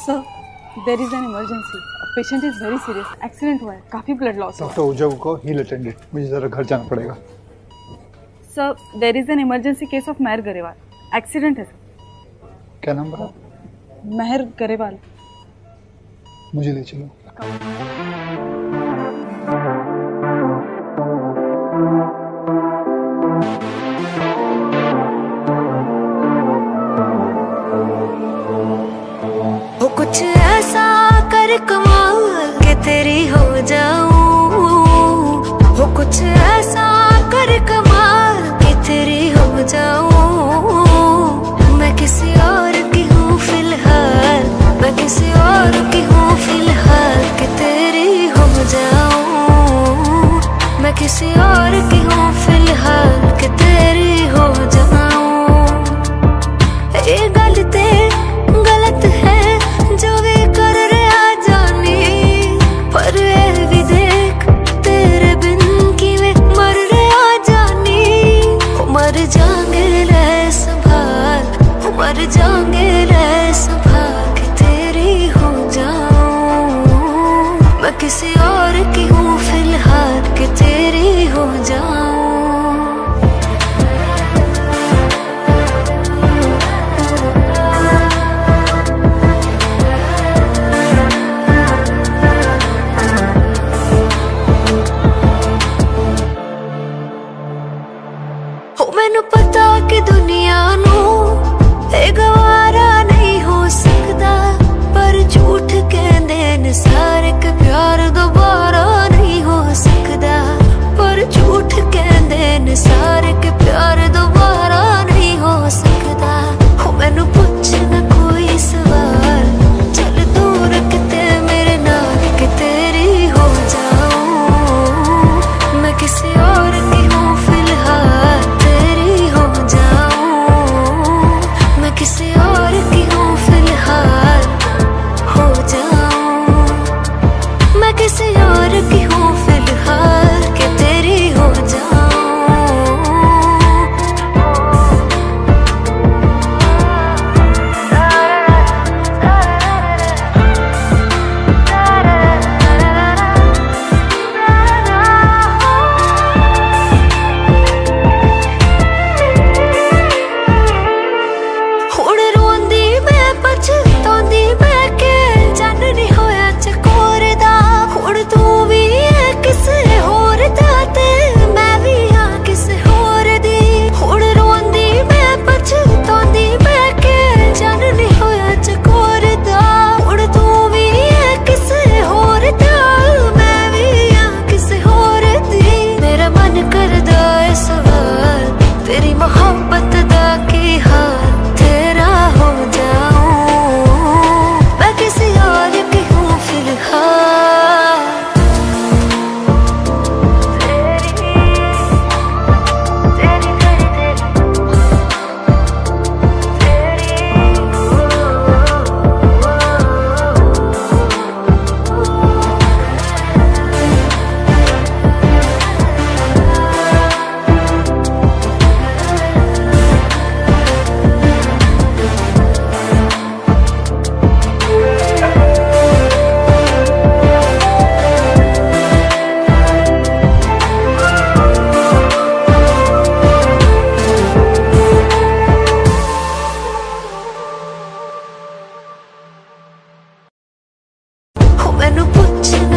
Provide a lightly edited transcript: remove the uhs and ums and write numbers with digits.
Sir, there is an emergency. Patient is very serious. Accident हुआ है, काफी blood loss है। डॉक्टर उजव को हील अटेंडेड, मुझे जरा घर जाना पड़ेगा। Sir, there is an emergency case of Mehar Grewal. Accident है सर। क्या नाम बता? मेहर गरेवाल। मुझे ले चलो। वो कुछ ऐसा कर कमाल के तेरी हो जाऊं, वो कुछ ऐसा कर कमाल के तेरी हो जाऊं। मैं किसी और की हूँ फिलहाल, मैं किसी और की हूँ फिलहाल के तेरी हो जाऊं। मैं किसी और की हूँ फिलहाल के तेरी हो जाऊं। ये गलत है जो भी कर रहा जानी, पर ये भी देख तेरे बिन की मैं मर रहा जानी। मर जाएंगे रे संभाल, मर जाएंगे रे संभाल के तेरी हो जाऊं। मैं किसी और की हूँ फिलहाल के तेरी हो जाऊं। मैनू पता कि दुनिया नू ये गवारा नहीं हो सकता, पर झूठ कहंदे ने सारे के प्यार दोबारा नहीं हो सकता। पर झूठ कहंदे ने सारे के प्यार दोबारा नहीं हो सकता। हो मैनू पूछ ना कोई सवाल, चल दूर किते मेरे नाल के तेरी हो जाऊं। मैं किसी और की हूँ फिलहाल हो जाऊं। मैं किसी और की हूँ फिलहाल हो जाऊं। मैं किसी और की हूँ फिलहाल के तेरी हो जाऊं। मैनू पूछ